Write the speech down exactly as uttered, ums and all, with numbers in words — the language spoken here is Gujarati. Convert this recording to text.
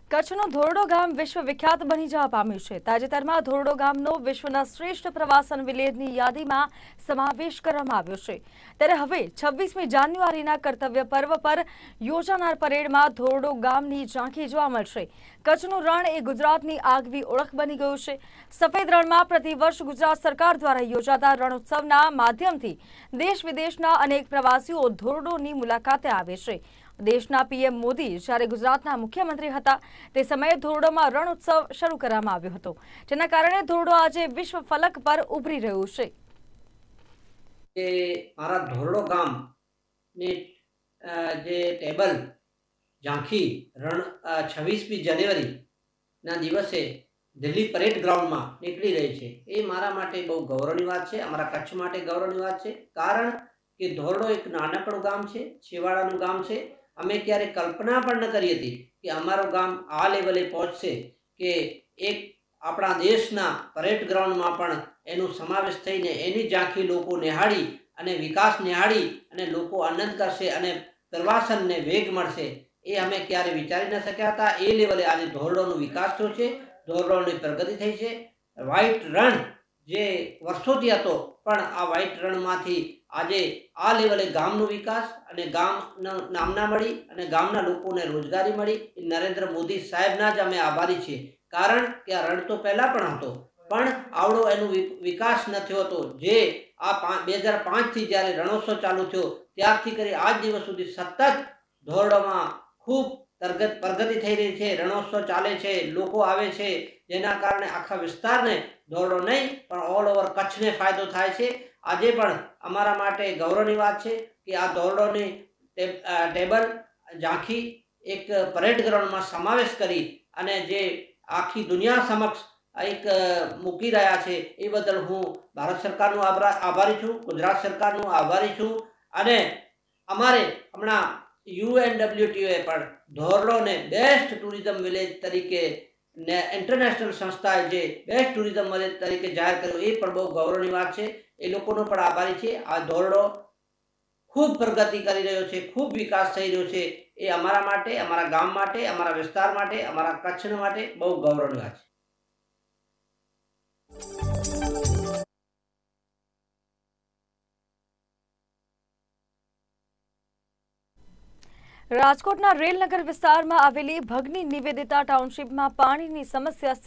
કચ્છનું ધોરડો ગામ વિશ્વવિખ્યાત બની જવા પામ્યું છે। તાજેતરમાં ધોરડો ગામનો વિશ્વના શ્રેષ્ઠ પ્રવાસન વિલેજની યાદીમાં સમાવેશ કરવામાં આવ્યો છે। ત્યારે હવે છવ્વીસમી જાન્યુઆરીના કર્તવ્ય પર્વ પર યોજાનાર પરેડમાં ધોરડો ગામની ઝાંખી જોવા મળશે। કચ્છનું રણ એ ગુજરાતની આગવી ઓળખ બની ગયું છે। સફેદ રણમાં પ્રતિવર્ષ ગુજરાત સરકાર દ્વારા યોજાતા રણોત્સવના માધ્યમથી દેશ વિદેશના અનેક પ્રવાસીઓ ધોરડોની મુલાકાતે આવે છે। દેશના પીએમ મોદી જ્યારે ગુજરાતના મુખ્યમંત્રી હતા તે સમયે ધોરડોમાં રણોત્સવ શરૂ કરવામાં આવ્યો હતો, જેના કારણે ધોરડો આજે વિશ્વ ફલક પર ઉભરી રહ્યું છે। મારા ધોરડો ગામ ને જે ટેબલ ઝાંખી રણ છવ્વીસમી જાન્યુઆરી ના દિવસે દિલ્હી પરેડ ગ્રાઉન્ડમાં નીકળી રહી છે, એ મારા માટે બહુ ગૌરવની વાત છે। અમારા કચ્છ માટે ગૌરવની વાત છે, કારણ કે ધોરડો એક નાનકડું ગામ છે, છેવાડાનું ગામ છે। અમે ક્યારે કલ્પના પણ ન કરી હતી કે અમારું ગામ આ લેવલે પહોંચશે કે એક આપણા દેશના પરેડ ગ્રાઉન્ડમાં પણ એનો સમાવેશ થઈને એની ઝાંખી લોકો નિહાળી અને વિકાસ નિહાળી અને લોકો આનંદ કરશે અને પ્રવાસનને વેગ મળશે, એ અમે ક્યારે વિચારી ન શક્યા હતા। એ લેવલે આજે ધોરડોનો વિકાસ થયો છે, ધોરડોની પ્રગતિ થઈ છે। વ્હાઇટ રણ જે વર્ષોથી હતો પણ આ વ્હાઇટ રણમાંથી આજે આ લેવલે ગામનો વિકાસ અને ગામના નામના મળી અને ગામના લોકોને રોજગારી મળી। નરેન્દ્ર મોદી સાહેબના જ અમે આભારી છીએ, કારણ કે આ રણ તો પહેલાં પણ હતો પણ આવડો એનો વિકાસ ન થયો હતો। જે આ બે હજાર પાંચથી જ્યારે રણોત્સવ ચાલુ થયો ત્યારથી કરી આજ દિવસ સુધી સતત ધોરડોમાં ખૂબ પ્રગતિ પ્રગતિ થઈ રહી છે। રણોત્સવ ચાલે છે, લોકો આવે છે, જેના કારણે આખા વિસ્તારને ધોરડો નહીં પણ ઓલ ઓવર કચ્છને ફાયદો થાય છે। આજે પણ અમારા માટે ગૌરવની વાત છે કે આ ધોરડોની ટેબલ ઝાંખી એક પરેડ ગ્રાઉન્ડમાં સમાવેશ કરી અને જે આખી દુનિયા સમક્ષ એક મૂકી રહ્યા છે, એ બદલ હું ભારત સરકારનો આભારી છું, ગુજરાત સરકારનો આભારી છું। અને અમારે હમણાં યુએનડબ્લ્યુટીઓએ પણ ધોરડોને બેસ્ટ ટુરિઝમ વિલેજ તરીકે ને ઇન્ટરનેશનલ સંસ્થાએ જે બેસ્ટ ટુરિઝમ વિલેજ તરીકે જાહેર કર્યો, એ પણ બહુ ગૌરવની વાત છે। એ લોકોનો પણ આભારી છે। આ ધોરડો ખૂબ પ્રગતિ કરી રહ્યો છે, ખૂબ વિકાસ થઈ રહ્યો છે, એ અમારા માટે, અમારા ગામ માટે, અમારા વિસ્તાર માટે, અમારા કચ્છ માટે બહુ ગૌરવની વાત છે। રાજકોટના રેલનગર વિસ્તારમાં આવેલી ભગની નિવેદિતા ટાઉનશીપમાં પાણીની સમસ્યા